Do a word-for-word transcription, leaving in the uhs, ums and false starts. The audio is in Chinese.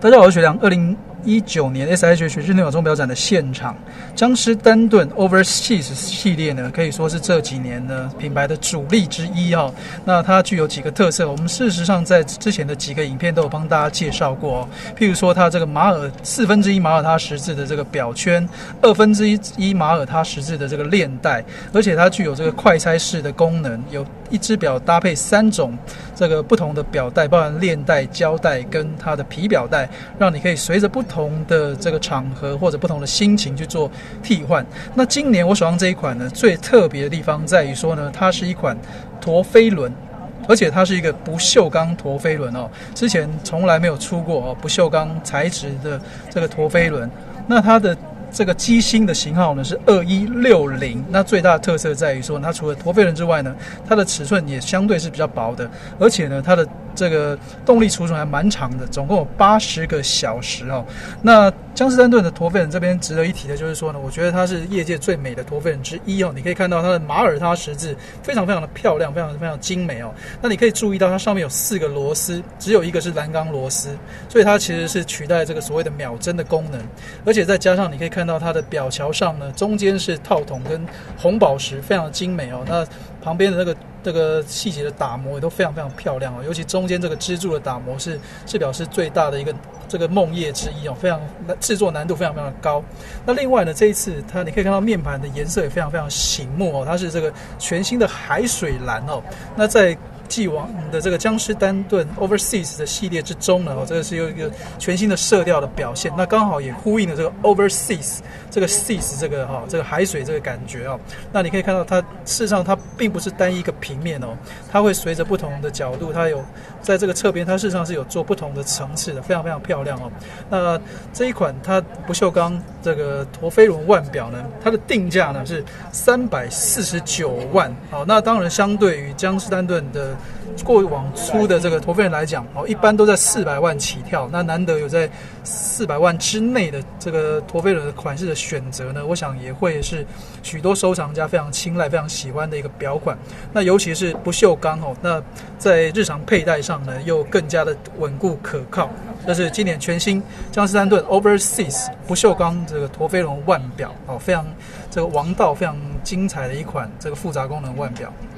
大家好，我是学良。二零一九年 S I H 学日内瓦钟表展的现场，江诗丹顿 Overseas 系列呢，可以说是这几年呢品牌的主力之一哦。那它具有几个特色，我们事实上在之前的几个影片都有帮大家介绍过哦。譬如说它这个马耳四分之一马耳他十字的这个表圈，二分之一马耳他十字的这个链带，而且它具有这个快拆式的功能，有一只表搭配三种这个不同的表带，包含链带、胶带跟它的皮表带，让你可以随着不同的这个场合或者不同的心情去做替换。那今年我手上这一款呢，最特别的地方在于说呢，它是一款陀飞轮，而且它是一个不锈钢陀飞轮哦，之前从来没有出过哦不锈钢材质的这个陀飞轮。那它的这个机芯的型号呢是二一六零，那最大的特色在于说，它除了陀飞轮之外呢，它的尺寸也相对是比较薄的，而且呢，它的这个动力储存还蛮长的，总共有八十个小时哦。那江诗丹顿的陀飞轮这边值得一提的就是说呢，我觉得它是业界最美的陀飞轮之一哦。你可以看到它的马耳他十字非常非常的漂亮，非常非常精美哦。那你可以注意到它上面有四个螺丝，只有一个是蓝钢螺丝，所以它其实是取代这个所谓的秒针的功能，而且再加上你可以看到它的表桥上呢，中间是套筒跟红宝石，非常的精美哦。那旁边的那个这个细节的打磨也都非常非常漂亮哦，尤其中间这个支柱的打磨是是表示最大的一个这个梦魇之一哦，非常制作难度非常非常的高。那另外呢，这一次它你可以看到面盘的颜色也非常非常醒目哦，它是这个全新的海水蓝哦。那在既往的这个江诗丹顿 Overseas 的系列之中呢，哦，这个是有一个全新的色调的表现，那刚好也呼应了这个 Overseas 这个 seas 这个哈、哦、这个海水这个感觉哦。那你可以看到它事实上它并不是单一一个平面哦，它会随着不同的角度，它有在这个侧边，它事实上是有做不同的层次的，非常非常漂亮哦。那这一款它不锈钢这个陀飞轮腕表呢，它的定价呢是三百四十九万哦。那当然相对于江诗丹顿的过往出的这个陀飞轮来讲哦，一般都在四百万起跳，那难得有在四百万之内的这个陀飞轮的款式的选择呢，我想也会是许多收藏家非常青睐、非常喜欢的一个表款。那尤其是不锈钢哦，那在日常佩戴上呢，又更加的稳固可靠。这是今年全新江诗丹顿 Overseas 不锈钢这个陀飞轮腕表哦，非常这个王道、非常精彩的一款这个复杂功能腕表。